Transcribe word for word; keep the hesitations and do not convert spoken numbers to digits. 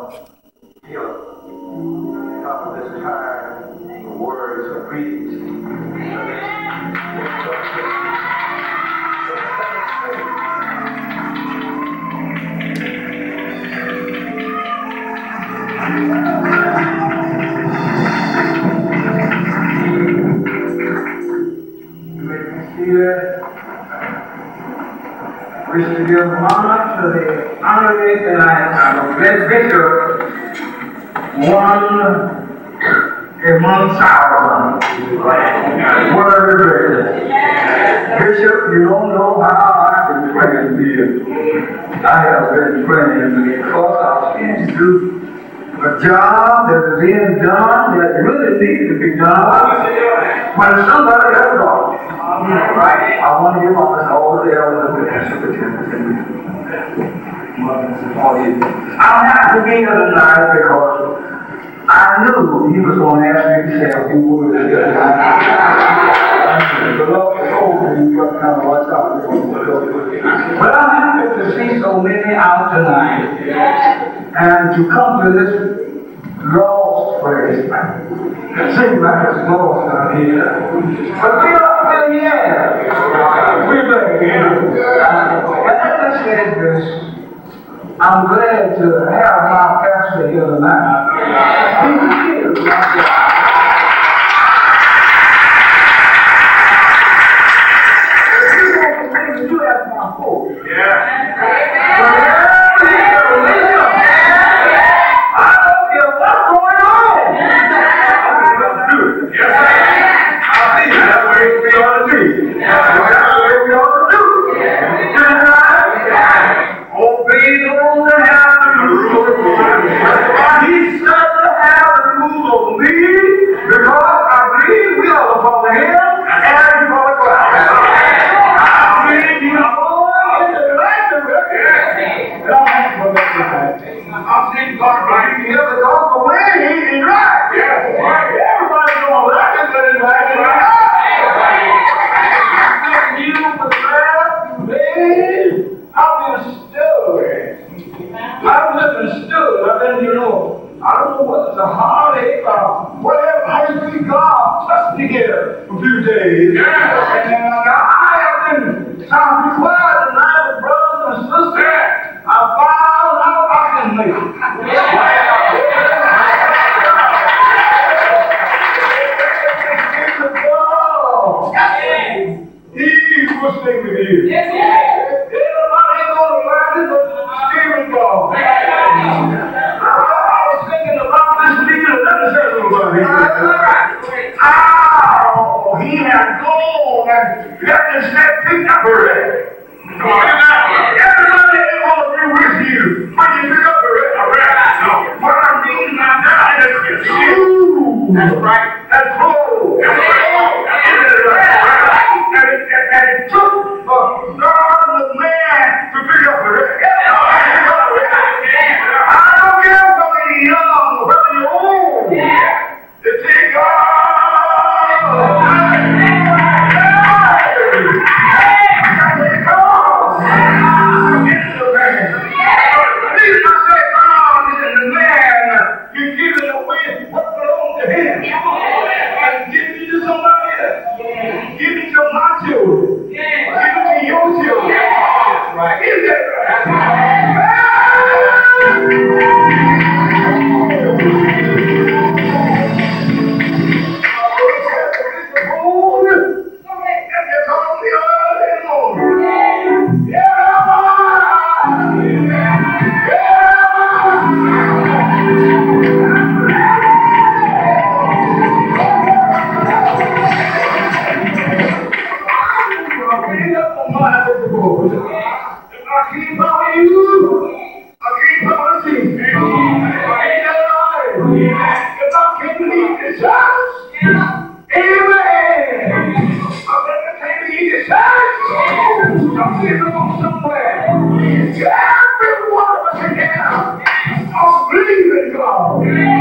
healer. Top of this time, the words of greetings. Here, wish to give honor to the honorary tonight, our great bishop, one among thousands. Word Bishop, you don't know how I've been praying for you. I have been praying because I've seen you do a job that is being done that really needs to be done when somebody else does. Right. I want to give honor to all the elders and superintendents and mothers and all you. I'm happy to be here tonight because I knew he was going to ask me to say a few words. The Lord told me what kind of what's up. But I'm happy to see so many out tonight and to come to this lost place. It seems like it's lost out here. But we are still here. We're back here. And as I said this, I'm glad to have my pastor here tonight. He is my God. You have my hope. Yeah. Every one of us in here, I believe in God.